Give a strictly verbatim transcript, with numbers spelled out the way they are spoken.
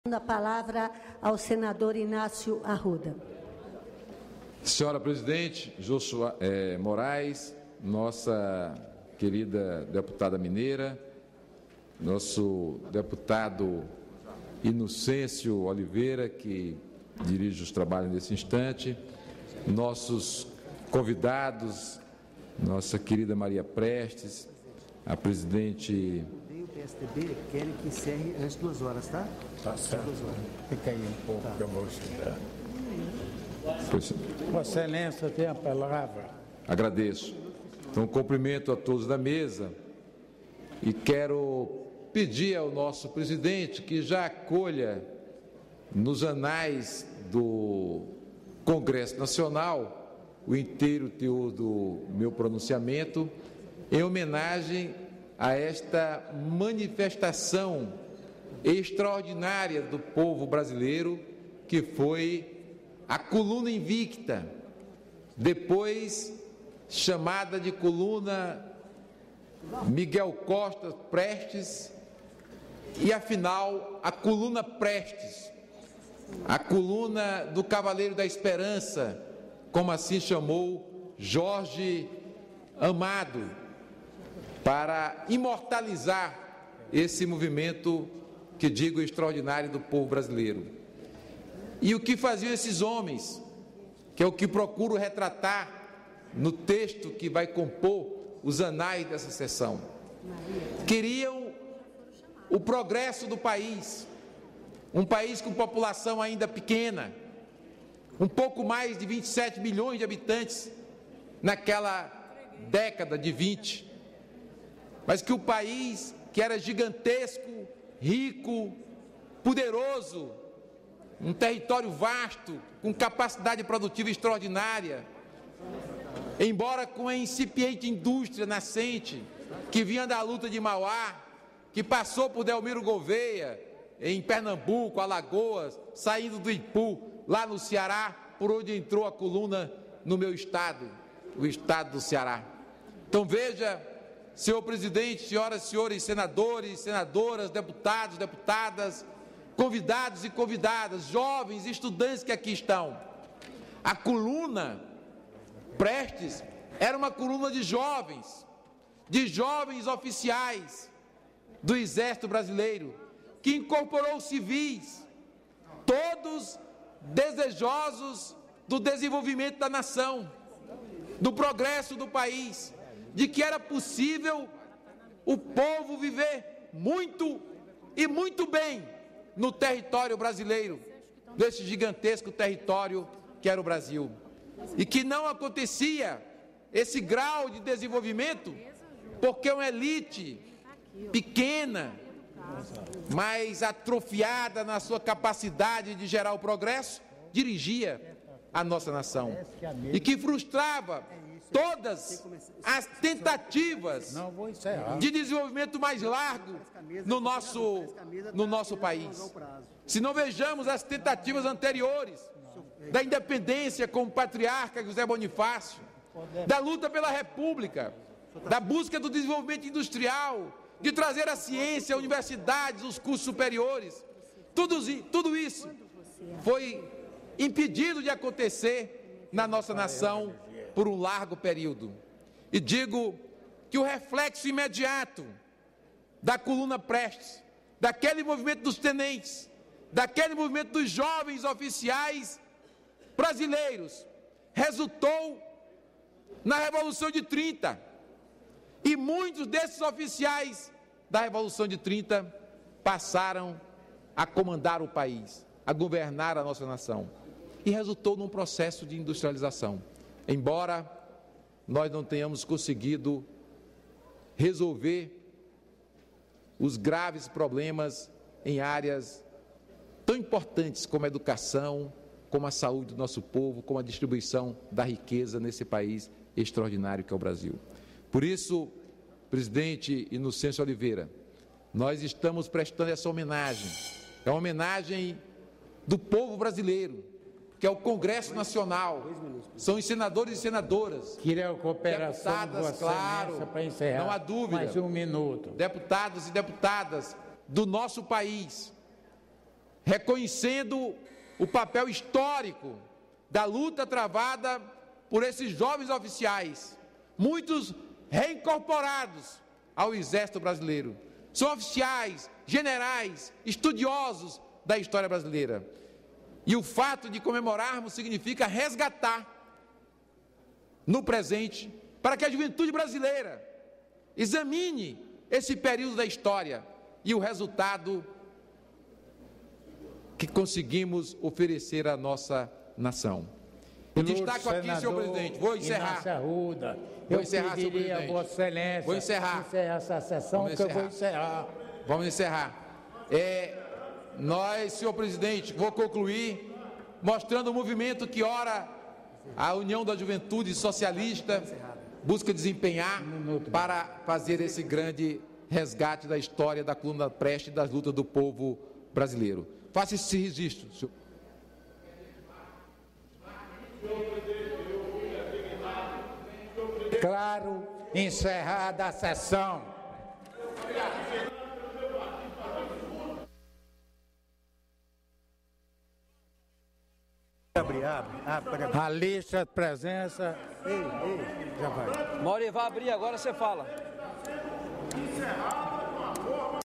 A palavra ao senador Inácio Arruda. Senhora presidente, Joshua eh, Moraes, nossa querida deputada mineira, nosso deputado Inocêncio Oliveira, que dirige os trabalhos nesse instante, nossos convidados, nossa querida Maria Prestes, a presidente... O P S D B querem que encerre antes de duas horas, tá? Tá certo. Fica aí um pouco, tá, que eu vou estudar. Vossa Excelência tem a palavra. Agradeço. Então, cumprimento a todos da mesa e quero pedir ao nosso presidente que já acolha nos anais do Congresso Nacional o inteiro teor do meu pronunciamento em homenagem a esta manifestação extraordinária do povo brasileiro, que foi a coluna invicta, depois chamada de coluna Miguel Costa Prestes, e afinal a coluna Prestes, a coluna do Cavaleiro da Esperança, como assim chamou Jorge Amado, para imortalizar esse movimento que digo extraordinário do povo brasileiro. E o que faziam esses homens, que é o que procuro retratar no texto que vai compor os anais dessa sessão. Queriam o progresso do país, um país com população ainda pequena, um pouco mais de vinte e sete milhões de habitantes naquela década de vinte, mas que o país, que era gigantesco, rico, poderoso, um território vasto, com capacidade produtiva extraordinária, embora com a incipiente indústria nascente, que vinha da luta de Mauá, que passou por Delmiro Gouveia, em Pernambuco, Alagoas, saindo do Ipu, lá no Ceará, por onde entrou a coluna no meu estado, o estado do Ceará. Então veja, senhor presidente, senhoras e senhores senadores, senadoras, deputados, deputadas, convidados e convidadas, jovens, estudantes que aqui estão. A coluna Prestes era uma coluna de jovens, de jovens oficiais do Exército Brasileiro, que incorporou civis, todos desejosos do desenvolvimento da nação, do progresso do país, de que era possível o povo viver muito e muito bem no território brasileiro, desse gigantesco território que era o Brasil, e que não acontecia esse grau de desenvolvimento porque uma elite pequena, mas atrofiada na sua capacidade de gerar o progresso, dirigia a nossa nação, e que frustrava todas as tentativas de desenvolvimento mais largo no nosso, no nosso país. Se não vejamos as tentativas anteriores da independência com o patriarca José Bonifácio, da luta pela República, da busca do desenvolvimento industrial, de trazer a ciência, a universidades, os cursos superiores, tudo, tudo isso foi impedido de acontecer na nossa nação por um largo período. E digo que o reflexo imediato da coluna Prestes, daquele movimento dos tenentes, daquele movimento dos jovens oficiais brasileiros, resultou na Revolução de trinta. E muitos desses oficiais da Revolução de trinta passaram a comandar o país, a governar a nossa nação. E resultou num processo de industrialização. Embora nós não tenhamos conseguido resolver os graves problemas em áreas tão importantes como a educação, como a saúde do nosso povo, como a distribuição da riqueza nesse país extraordinário que é o Brasil. Por isso, presidente Inocêncio Oliveira, nós estamos prestando essa homenagem. É uma homenagem do povo brasileiro, que é o Congresso Nacional, são os senadores e senadoras, queria a cooperação deputadas, claro, para encerrar. Não há dúvida, mais um minuto. Deputados e deputadas do nosso país, reconhecendo o papel histórico da luta travada por esses jovens oficiais, muitos reincorporados ao Exército Brasileiro. São oficiais, generais, estudiosos da história brasileira. E o fato de comemorarmos significa resgatar no presente, para que a juventude brasileira examine esse período da história e o resultado que conseguimos oferecer à nossa nação. Eu destaco aqui, senhor presidente, vou encerrar. Arruda, Vou eu encerrar, senhor pediria a presidente. Vossa Excelência Vou encerrar. encerrar essa sessão, Vamos que eu encerrar. vou encerrar. Vamos encerrar. É, nós, senhor presidente, vou concluir mostrando o movimento que, ora, a União da Juventude Socialista busca desempenhar para fazer esse grande resgate da história da coluna Prestes e das lutas do povo brasileiro. Faça esse registro, senhor. Claro, encerrada a sessão. Abre, abre, abre. abre. A lista de presença. Ei, ei, já vai. Mauri, vai abrir agora, você fala. Encerrar.